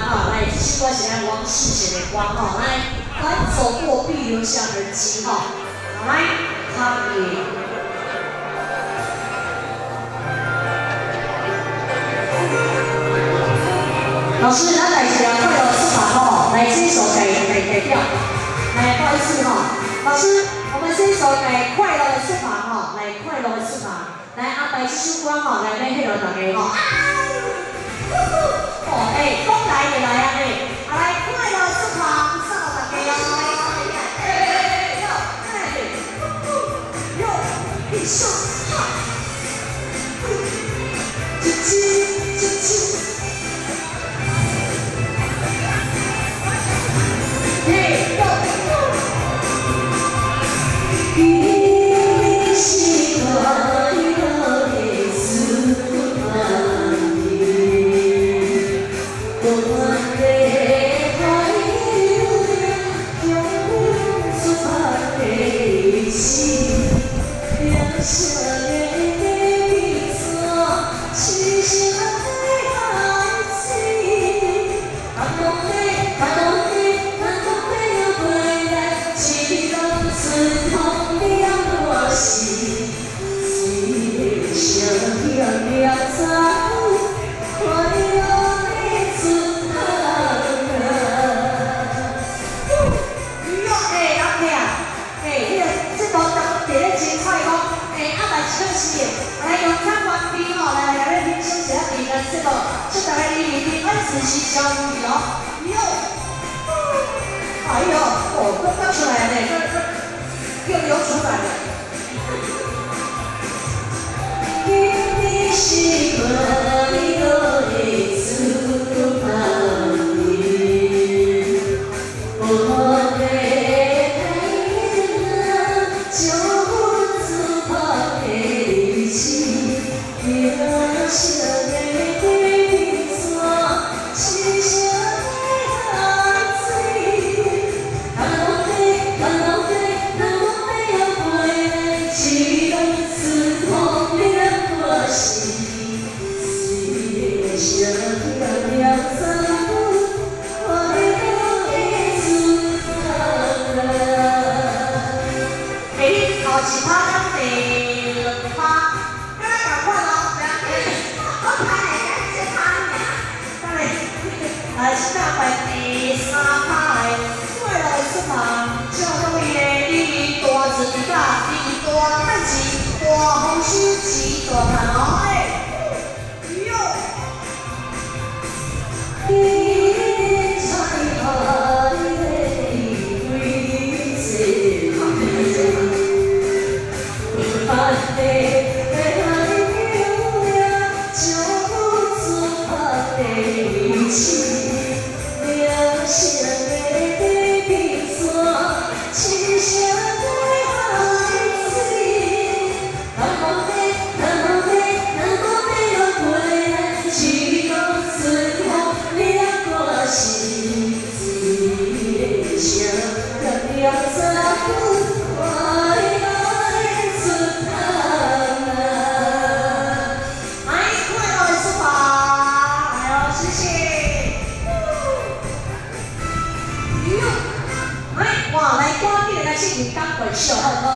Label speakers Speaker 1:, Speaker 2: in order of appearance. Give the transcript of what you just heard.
Speaker 1: 哈，来，这首歌是咱王世贤的歌哈，来，走过必留下痕迹哈，来，唱一。 老师，咱来一个快乐出发吼，来这首给调，来不好意思哈，老师，我们这首给快乐的出发哈，来快乐的出发，来安排这首歌哈，来要配合大家哈。哦，哎，讲来就来啊，哎，来快乐出发，送大家哦。一手哈，叽叽叽叽。 仔细交流哟，哎呦，哦，都翻出来了呢，又流出来了。你是我的出发点，我的爱就出发的起，留下的。 其他咱第2趴，咱来赶快咯，我拍的先拍呢，咱来先来第3趴的快乐出发，照顾伊的你大自家，你大太极，大丰收，起大盘哦，哎，哟。